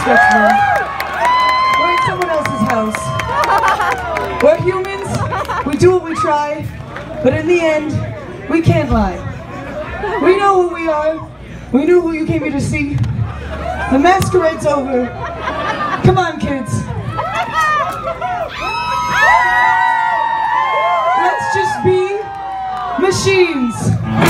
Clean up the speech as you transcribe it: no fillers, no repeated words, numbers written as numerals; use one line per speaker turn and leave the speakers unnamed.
disrespectful. We're in someone else's house. We're humans, we do what we try, but in the end, we can't lie. We know who we are, we know who you came here to see. The masquerade's over. Come on, kids. Let's just be machines.